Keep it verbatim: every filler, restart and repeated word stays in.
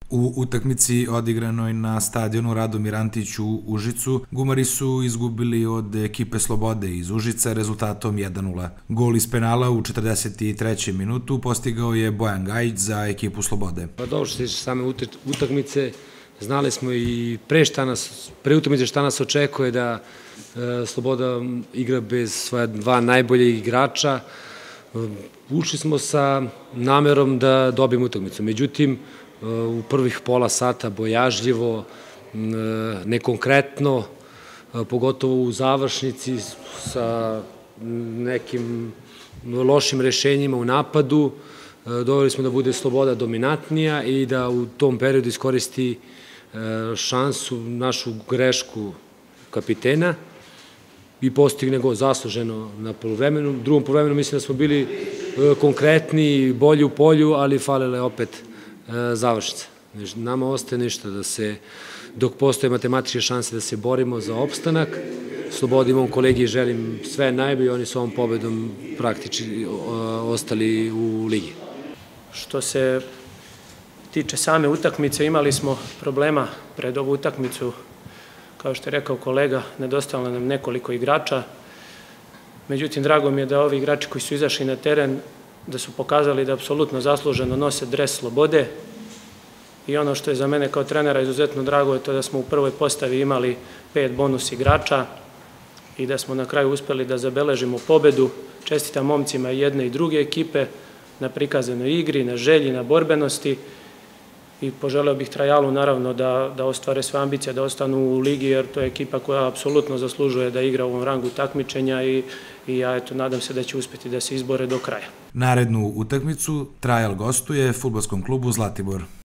U utakmici odigranoj na stadionu Radomir Antić u Užicu, Gumari su izgubili od ekipe Slobode iz Užica rezultatom jedan nula. Gol iz penala u četrdeset trećem minutu postigao je Bojan Gajić za ekipu Slobode. Pa dobro, što se tiče same utakmice, znali smo i pre šta nas, pre utakmice šta nas očekuje, da Sloboda igra bez svoja dva najbolje igrača. Ušli smo sa namerom da dobijemo utakmicu. Međutim, u prvih pola sata bojažljivo, nekonkretno, pogotovo u završnici sa nekim lošim rešenjima u napadu, doveli smo da bude Sloboda dominantnija i da u tom periodu iskoristi šansu, našu grešku kapitena i postigne go zasluženo na poluvremenu. U drugom poluvremenu mislim da smo bili konkretni, bolji u polju, ali falile opet završnice. Nama ostaje ništa da se, dok postoje matematičke šanse da se borimo za opstanak, Slobodi mom kolegi želim sve najbolje, oni su ovom pobedom praktički ostali u ligi. Što se tiče same utakmice, imali smo problema pred ovu utakmicu. Kao što je rekao kolega, nedostajalo nam nekoliko igrača. Međutim, drago mi je da ovi igrači koji su izašli na teren, da su pokazali da apsolutno zasluženo nose dres Slobode. I ono što je za mene kao trenera izuzetno drago je to da smo u prvoj postavi imali pet bonus igrača i da smo na kraju uspeli da zabeležimo pobedu. Čestitam momcima jedne i druge ekipe na prikazanoj igri, na želji, na borbenosti. I poželeo bih Trajalu naravno da, da ostvare sve ambicije, da ostanu u ligi, jer to je ekipa koja apsolutno zaslužuje da igra u ovom rangu takmičenja i, i ja eto, nadam se da će uspeti da se izbore do kraja. Narednu utakmicu Trajal gostuje fudbalskom klubu Zlatibor.